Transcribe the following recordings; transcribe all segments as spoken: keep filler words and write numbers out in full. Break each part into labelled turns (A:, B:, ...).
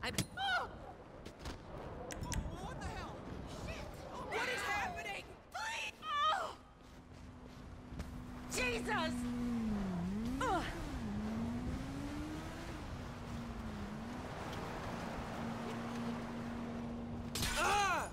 A: I'm...
B: Oh! What the hell? Shit! What is happening? Please! Oh!
A: Jesus! Ugh.
B: Ah!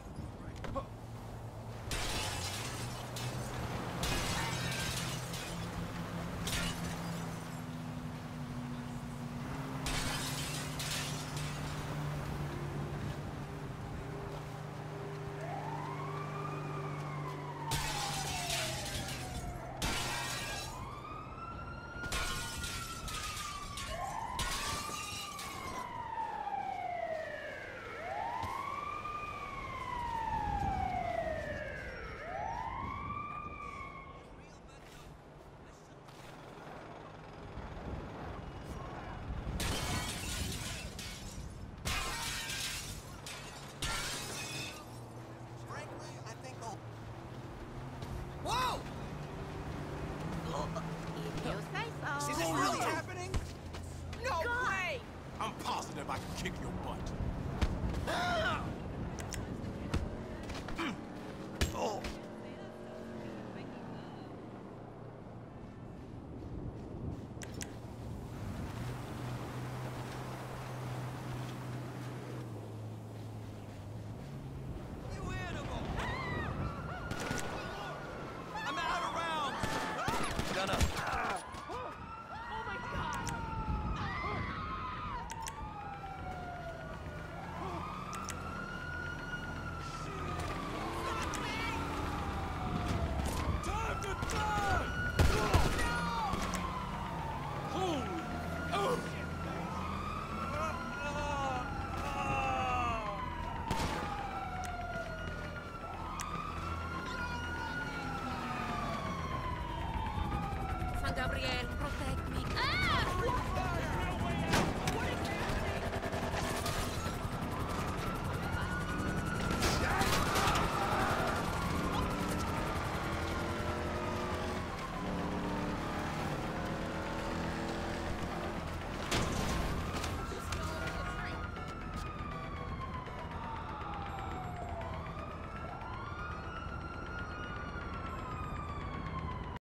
B: Frankly, I think I'll... Whoa!
A: If you say so.
B: Is this really happening? No
A: God.
B: way!
C: I'm positive I can kick your butt. Oh.
B: You animal! I'm out of rounds! Gonna...
A: Oh my God!
C: Time to die! Holy... Oh.
A: San Gabriel, protect me. Ah!